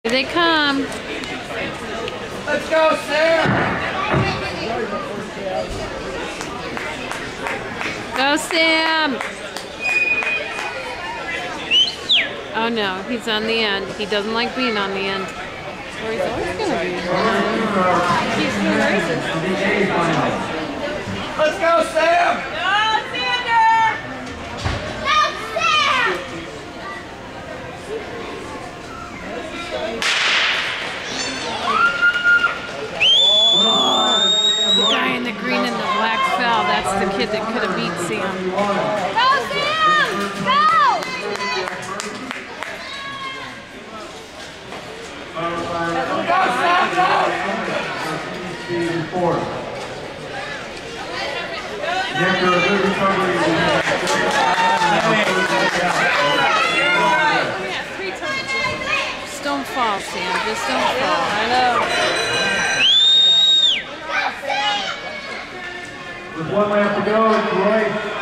Here they come. Let's go, Sam! Go, Sam! Oh no, he's on the end. He doesn't like being on the end. Or he's always gonna be. He's doing races. Let's go, Sam! The guy in the green and the black fell. That's the kid that could have beat Sam. Go, Sam! Go! Go, Sam, go! After a good recovery, Just don't fall, Sam. Just don't fall. I know. with one lap to go, it's Royce.